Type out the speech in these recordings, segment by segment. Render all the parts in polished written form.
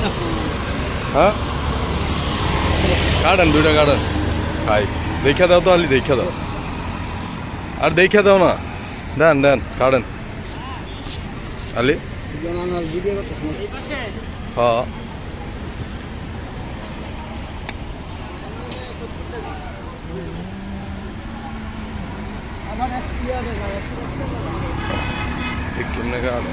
হ্যাঁ কাটেন দুইটা কাটেন খাই দেখা দাও তো আলি দেখা দাও আর দেখা দাও না দেন দেন কাটেন আলি হ্যাঁ কেমনে কাটে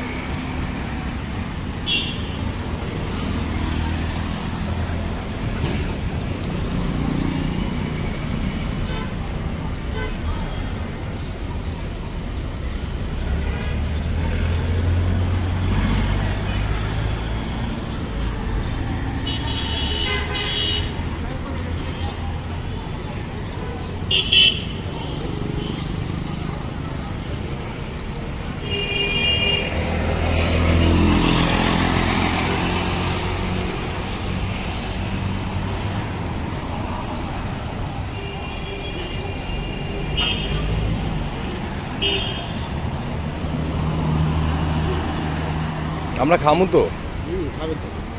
আমরা খামু তো খাবে তো